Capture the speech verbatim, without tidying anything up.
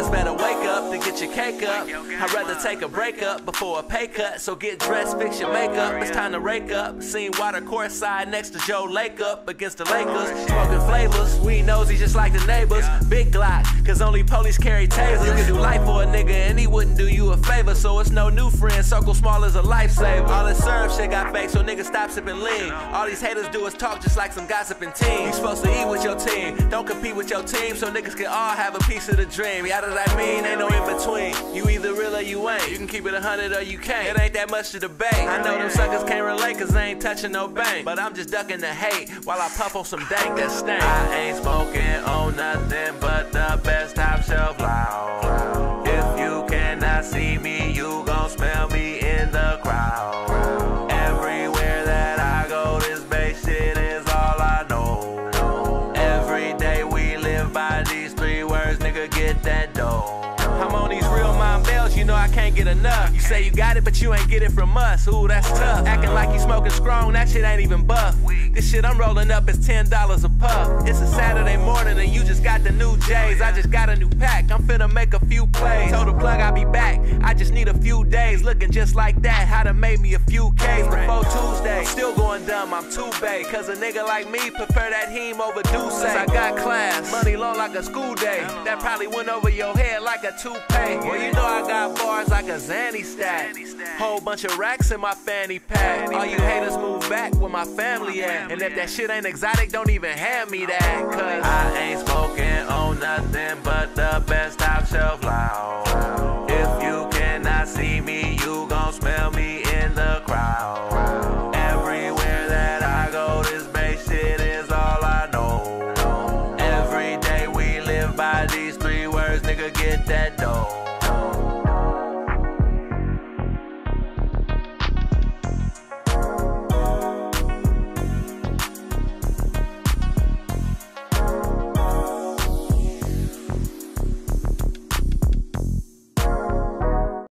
niggas better wake up to get your cake up. I'd rather take a break up before a pay cut. So get dressed, fix your makeup, it's time to rake up. Seen water courtside next to Joe Lake up against the Lakers. Smoking flavors, we nosy just like the neighbors. Big Glock, cause only police carry tasers. You can do life for a nigga and he wouldn't do you a favor. So it's no new friend, circle small is a lifesaver. All this serve shit got fake, so niggas stop sipping lean. All these haters do is talk just like some gossiping team. You supposed to eat with your team, don't compete with your team, so niggas can all have a piece of the dream. Yeah, that I mean, ain't no in between. You either real or you ain't. You can keep it a hundred or you can't. It ain't that much to debate. I know them suckers can't relate cause they ain't touching no bank. But I'm just ducking the hate while I puff on some dank that stank. I ain't smoking on nothing but the best top shelf loud. If you cannot see me, you gon' smell me in the crowd. Everywhere that I go, this bass shit is all I know. Every day we live by these three words, nigga, get that dough. I'm on these real mind bells, you know I can't get enough. You say you got it, but you ain't get it from us. Ooh, that's tough. Acting like you smoking strong, that shit ain't even buff. This shit I'm rolling up is ten dollars a puff. It's a Saturday morning and you just got the new J's. I just got a new pack, I'm finna make a few plays. Told the plug I'll be back, I just need a few days. Looking just like that, how to make me a few K's before Tuesday. Still going dumb, I'm too bait. Cause a nigga like me prefer that heme over Douce. I got class, money low like a school day. That probably went over your head like a toupee. Well, you know I got bars like a Zanny stack. Whole bunch of racks in my fanny pack. All you haters move back where my family at. And if that shit ain't exotic, don't even hand me that. Cause I ain't smoking on nothing but the best top shelf loud. If you cannot see me, you gon' smell me in the crowd.